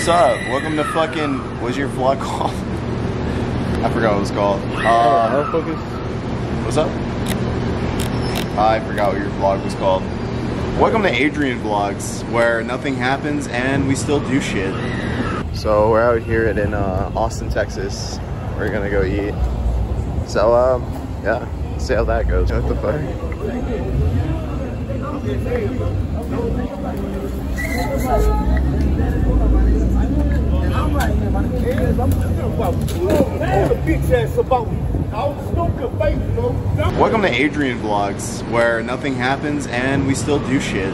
What's up? Welcome to fucking, what's your vlog called? I forgot what it was called. What's up? I forgot what your vlog was called. Welcome to Adrian Vlogs, where nothing happens and we still do shit. So we're out here in Austin, Texas. We're gonna go eat. So yeah, see how that goes. What the fuck? Welcome to Adrian Vlogs, where nothing happens and we still do shit.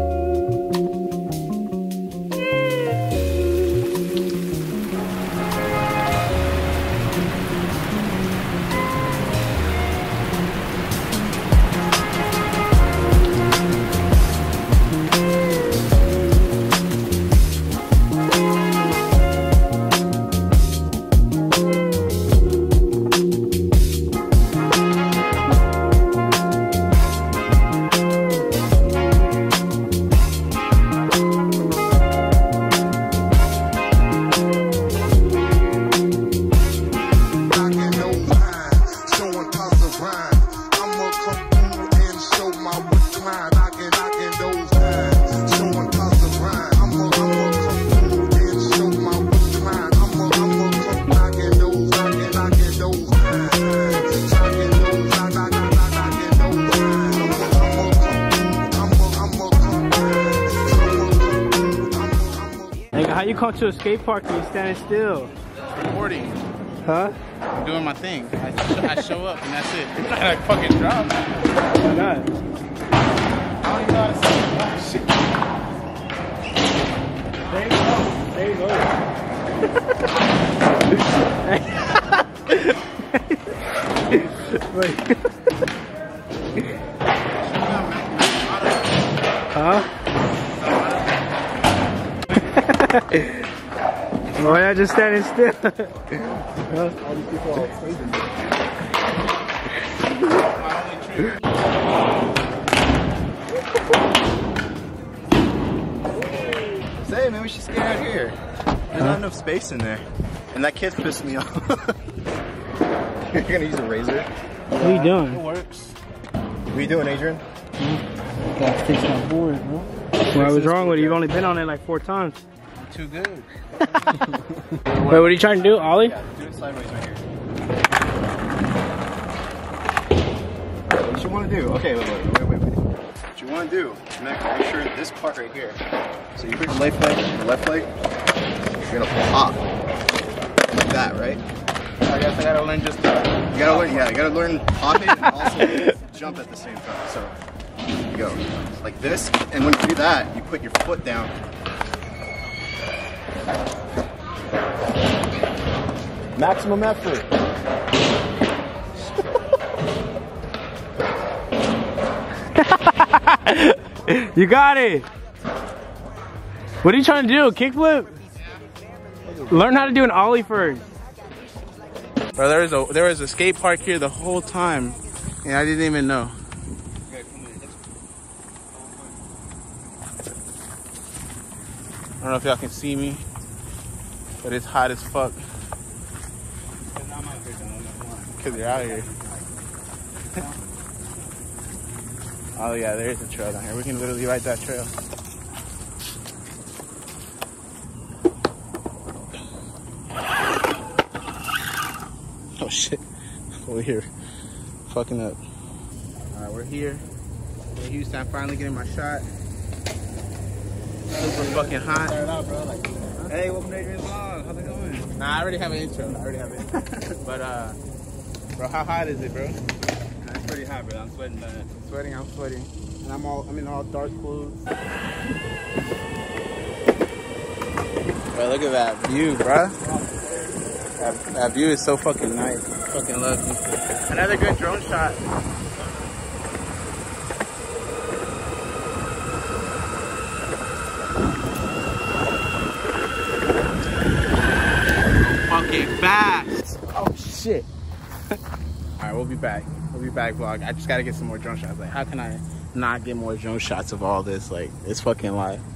How you come to a skate park and you standing still? Skateboarding. Huh? I'm doing my thing. I show up and that's it. It's not like fucking drop. Why not? I don't even know how to say it. There you go. There you go. Huh? Why not just standing still? Huh? All these people are crazy. Say, man, we should skate out here. There's not enough space in there. And that kid's pissed me off. You're gonna use a razor? What are you doing? It works. What are you doing, Adrian? Gotta fix my board, bro. What was wrong with it? You've only been on it like 4 times. I'm too good. Wait, what are you trying to do, Ollie? Yeah, do it sideways right here. What you want to do? Okay, wait. What you want to do, make sure this part right here. So you put your left leg, you're gonna pop like that, right? I guess I gotta learn just that. You gotta learn pop it and also jump at the same time. So you go like this, and when you do that, you put your foot down. Maximum effort. You got it. What are you trying to do? Kickflip? Learn how to do an ollie first. Bro, there was a skate park here the whole time, and I didn't even know. I don't know if y'all can see me, but it's hot as fuck. Because you're out here. Oh yeah, there is a trail down here. We can literally ride that trail. Oh shit. Over here. Fucking up. Alright, we're here. In Houston, I'm finally getting my shot. Super fucking hot. Hey, welcome to Adrian's Vlog. How's it going? Nah, I already have an intro. But bro, how hot is it, bro? It's pretty hot, bro. I'm sweating, man. I'm sweating. And I'm in all dark clothes. Bro, look at that view, bro. That view is so fucking nice. Fucking love you. Another good drone shot. Fucking fast. Oh shit. Alright, we'll be back. We'll be back, vlog. I just gotta get some more drone shots. Like, how can I not get more drone shots of all this? Like, it's fucking live.